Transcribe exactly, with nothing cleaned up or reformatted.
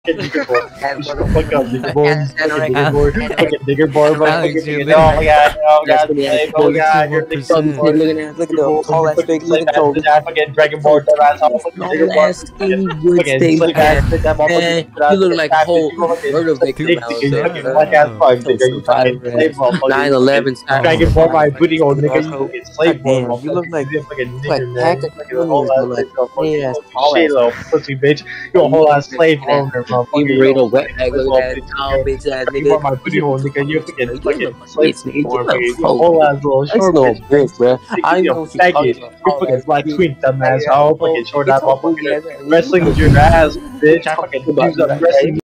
fucking digger board. And Shut the fuck up, digger board. and and Fucking right. digger board. Fucking digger board. Alex, Fucking you're digger. Oh my god. Oh That's god. gonna be Oh god. You're forty-two digger more board. Look at that. Look at the tall ass fake. Look at the That fucking dragon board. That asshole. Fucking digger tall board. ass skinny wood Fucking steak. slick ass. That Man, motherfucker. you look like a whole murder victim Dick, now, you sir. fucking black ass fuck, nigga. You fucking slave motherfucker. nine eleven style. Dragon Ball my booty hole, nigga. You fucking slave Damn, motherfucker. you look like You fucking like nigger, packed man. of Fucking whole millions, ass but like, motherfucker. hey, ass, Fucking tall shit, ass. little pussy bitch. You a whole ass slave owner, motherfucker. You burrito wet bag, Little look at that bitch, tall nigga. bitch ass You nigga. want my booty hole, nigga. You fucking You fucking little slave bitch, nigga. You motherfucker. little You a hoe. whole ass little That's short no bitch. bitch, bruh. I You know a what you're talking faggot. about. You fucking black queen, dumbass. How fucking short ass motherfucker. Wrestling Wrestling with your ass, bitch. I fucking use up wrestling.